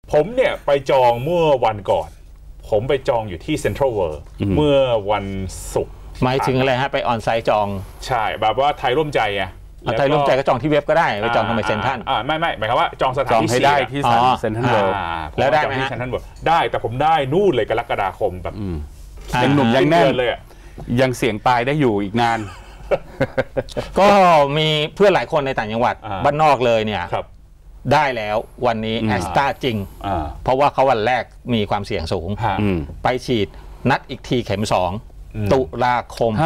ผมเนี่ยไปจองเมื่อวันก่อนผมไปจองอยู่ที่เซ็นทรัลเวิลด์เมื่อวันศุกร์หมายถึงอะไรฮะไปออนไซต์จองใช่แบบว่าไทยร่วมใจไงไทยร่วมใจก็จองที่เว็บก็ได้ไปจองทำไมเซ็นทรัลไม่หมายความว่าจองสถานที่ให้ได้ที่เซ็นทรัลเวิลด์แล้วได้ไหมฮะได้แต่ผมได้นู่นเลยกรกฎาคมแบบยังหนุ่มยังแน่นเลยยังเสียงปลายได้อยู่อีกนานก็มีเพื่อนหลายคนในต่างจังหวัดบ้านนอกเลยเนี่ยได้แล้ววันนี้แอสตราจริงเพราะว่าเขาวันแรกมีความเสี่ยงสูงไปฉีดนัดอีกทีเข็ม2ตุลาคม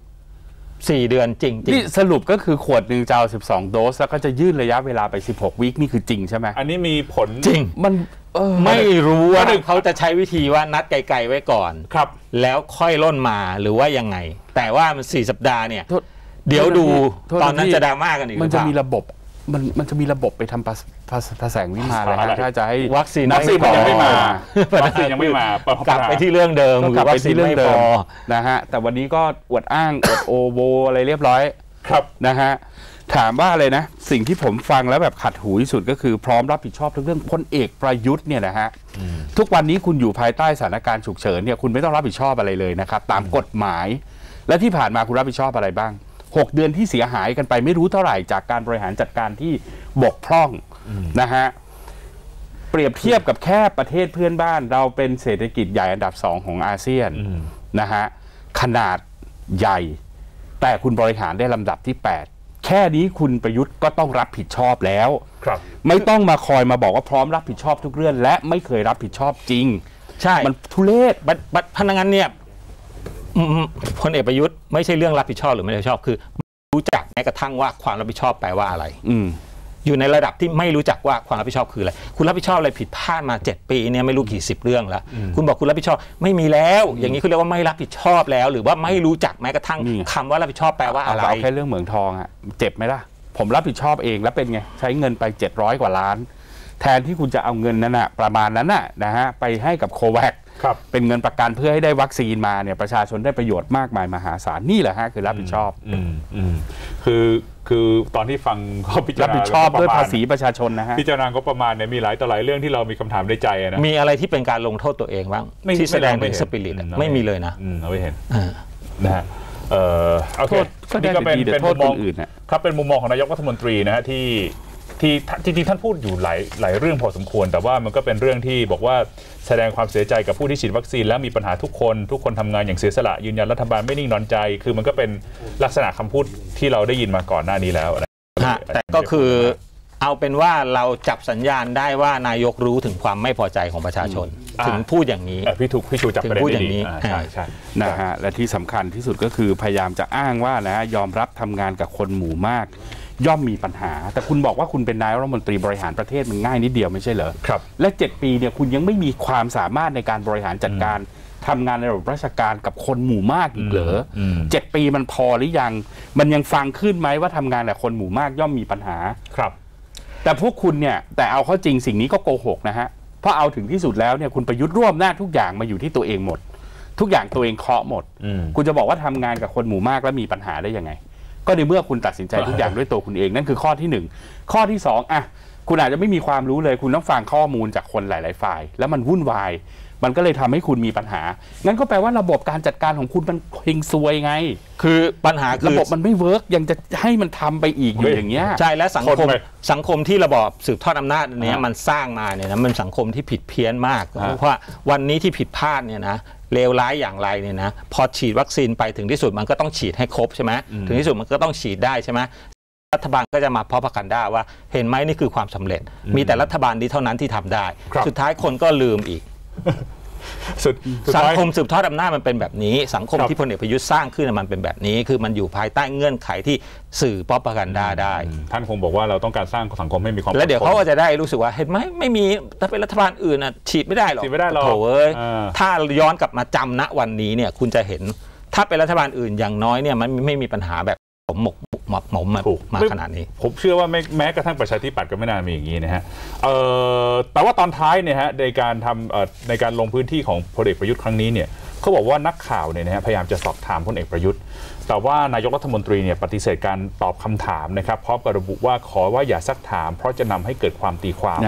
4 เดือนจริงนี่สรุปก็คือขวดหนึ่งจะเอา12 โดสแล้วก็จะยืดระยะเวลาไป16 วีคนี่คือจริงใช่ไหมอันนี้มีผลจริงมันไม่รู้ว่าเขาจะใช้วิธีว่านัดไกลๆไว้ก่อนครับแล้วค่อยล่นมาหรือว่ายังไงแต่ว่ามัน4 สัปดาห์เนี่ยเดี๋ยวดูตอนนั้นจะดราม่ากันอีกมันจะมีระบบมันจะมีระบบไปทำภาษาวิมานอะไรถ้าจะให้วัคซีนยังไม่มาวัคซีนยังไม่มากลับไปที่เรื่องเดิมกลับไปที่เรื่องเดิมนะฮะแต่วันนี้ก็อวดอ้างอวดโอโวอะไรเรียบร้อยครับนะฮะถามว่าอะไรนะสิ่งที่ผมฟังแล้วแบบขัดหูที่สุดก็คือพร้อมรับผิดชอบทุกเรื่องพลเอกประยุทธ์เนี่ยนะฮะทุกวันนี้คุณอยู่ภายใต้สถานการณ์ฉุกเฉินเนี่ยคุณไม่ต้องรับผิดชอบอะไรเลยนะครับตามกฎหมายและที่ผ่านมาคุณรับผิดชอบอะไรบ้าง6 เดือนที่เสียหายกันไปไม่รู้เท่าไหร่จากการบริหารจัดการที่บกพร่องนะฮะเปรียบเทียบกับแค่ประเทศเพื่อนบ้านเราเป็นเศรษฐกิจใหญ่อันดับ2ของอาเซียนนะฮะขนาดใหญ่แต่คุณบริหารได้ลำดับที่8แค่นี้คุณประยุทธ์ก็ต้องรับผิดชอบแล้วไม่ต้องมาคอยมาบอกว่าพร้อมรับผิดชอบทุกเรื่องและไม่เคยรับผิดชอบจริงใช่มันทุเรศพนักงานเนี่ยพลเอกประยุทธ์ไม่ใช่เรื่องรับผิดชอบหรือไม่รับผิดชอบคือรู้จักแม้กระทั่งว่าความรับผิดชอบแปลว่าอะไรอยู่ในระดับที่ไม่รู้จักว่าความรับผิดชอบคืออะไรคุณรับผิดชอบอะไรผิดพลาดมา7 ปีเนี่ยไม่รู้กี่10 เรื่องแล้วคุณบอกคุณรับผิดชอบไม่มีแล้วอย่างนี้เขาเรียกว่าไม่รับผิดชอบแล้วหรือว่าไม่รู้จักแม้กระทั่งคำว่ารับผิดชอบแปลว่าอะไรเอาแค่เรื่องเหมืองทองอะเจ็บไหมล่ะผมรับผิดชอบเองแล้วเป็นไงใช้เงินไป700 กว่าล้านแทนที่คุณจะเอาเงินนั้นอะประมาณนั้นนะฮะไปให้กับโควัคเป็นเงินประกันเพื่อให้ได้วัคซีนมาเนี่ยประชาชนได้ประโยชน์มากมายมหาศาลนี่แหละฮะคือรับผิดชอบคือตอนที่ฟังเขาพิจารณารับผิดชอบด้วยภาษีประชาชนนะฮะพิจารณาก็ประมาณเนี่ยมีหลายต่อหลายเรื่องที่เรามีคำถามในใจนะมีอะไรที่เป็นการลงโทษตัวเองบ้างที่แสดงเป็นสปิริตไม่มีเลยนะเราไม่เห็นนะฮะโอเคนี่ก็เป็นมุมมองอื่นครับเป็นมุมมองของนายกรัฐมนตรีนะฮะที่จริงๆท่านพูดอยู่หลายเรื่องพอสมควรแต่ว่ามันก็เป็นเรื่องที่บอกว่าแสดงความเสียใจกับผู้ที่ฉีดวัคซีนแล้วมีปัญหาทุกคนทำงานอย่างเสียสละยืนยันรัฐบาลไม่นิ่งนอนใจคือมันก็เป็นลักษณะคำพูดที่เราได้ยินมาก่อนหน้านี้แล้วแต่ก็คือเอาเป็นว่าเราจับสัญญาณได้ว่านายกรู้ถึงความไม่พอใจของประชาชนถึงพูดอย่างนี้พี่ชูจับประเด็นพูดอย่างนี้ใช่นะฮะและที่สำคัญที่สุดก็คือพยายามจะอ้างว่านะยอมรับทำงานกับคนหมู่มากย่อมมีปัญหาแต่คุณบอกว่าคุณเป็นนายกรัฐมนตรีบริหารประเทศมันง่ายนิดเดียวไม่ใช่เหรอครับและ7 ปีเนี่ยคุณยังไม่มีความสามารถในการบริหารจัดการทำงานในระบบราชการกับคนหมู่มากอีกเหรอ7 ปีมันพอหรือยังมันยังฟังขึ้นไหมว่าทำงานกับคนหมู่มากย่อมมีปัญหาครับแต่พวกคุณเนี่ยแต่เอาเข้าจริงสิ่งนี้ก็โกหกนะฮะเพราะเอาถึงที่สุดแล้วเนี่ยคุณประยุทธ์ร่วมหน้าทุกอย่างมาอยู่ที่ตัวเองหมดทุกอย่างตัวเองเคาะหมดคุณจะบอกว่าทำงานกับคนหมู่มากแล้วมีปัญหาได้ยังไงก็ในเมื่อคุณตัดสินใจทุกอย่างด้วยตัวคุณเองนั่นคือข้อที่1ข้อที่2อ่ะคุณอาจจะไม่มีความรู้เลยคุณต้องฟังข้อมูลจากคนหลายๆฝ่ายแล้วมันวุ่นวายมันก็เลยทำให้คุณมีปัญหางั้นก็แปลว่าระบบการจัดการของคุณมันเฮงซวยไงคือปัญหาคือระบบมันไม่เวิร์กยังจะให้มันทำไปอีกอยู่อย่างเงี้ยใช่และสังคมที่ระบอบสืบทอดอำนาจเนี้ยมันสร้างมาเนี่ยนะมันสังคมที่ผิดเพี้ยนมากเพราะวันนี้ที่ผิดพลาดเนี่ยนะเลวร้ายอย่างไรเนี่ยนะพอฉีดวัคซีนไปถึงที่สุดมันก็ต้องฉีดให้ครบใช่ไหมถึงที่สุดมันก็ต้องฉีดได้ใช่ไหมรัฐบาลก็จะมาพอพักันได้ว่าเห็นไหมนี่คือความสำเร็จมีแต่รัฐบาลนี้เท่านั้นที่ทำได้สุดท้ายคนก็ลืมอีกสังคมสืบทอดอำนาจมันเป็นแบบนี้สังคมที่พลเอกประยุทธ์สร้างขึ้นมันเป็นแบบนี้คือมันอยู่ภายใต้เงื่อนไขที่สื่อพอพักันได้ท่านคงบอกว่าเราต้องการสร้างสังคมให้มีความแล้วเดี๋ยวเขาก็จะได้รู้สึกว่าเห็นไหมไม่มีถ้าเป็นรัฐบาลอื่นฉีดไม่ได้หรอกโถเอ้ยถ้าย้อนกลับมาจำณวันนี้เนี่ยคุณจะเห็นถ้าเป็นรัฐบาลอื่นอย่างน้อยเนี่ยมันไม่มีปัญหาแบบหมกมาขนาดนี้ผมเชื่อว่าแม้กระทั่งประชาธิปัตย์ก็ไม่นานมีอย่างนี้นะฮะแต่ว่าตอนท้ายเนี่ยฮะในการลงพื้นที่ของพลเอกประยุทธ์ครั้งนี้เนี่ยเขาบอกว่านักข่าวเนี่ยนะฮะพยายามจะสอบถามพลเอกประยุทธ์แต่ว่านายกรัฐมนตรีเนี่ยปฏิเสธการตอบคำถามนะครับพร้อมกับระบุว่าขอว่าอย่าซักถามเพราะจะนำให้เกิดความตีความ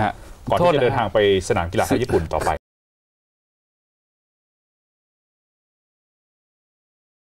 ก่อนที่จะเดินทางไปสนามกีฬาไทยญี่ปุ่นต่อไป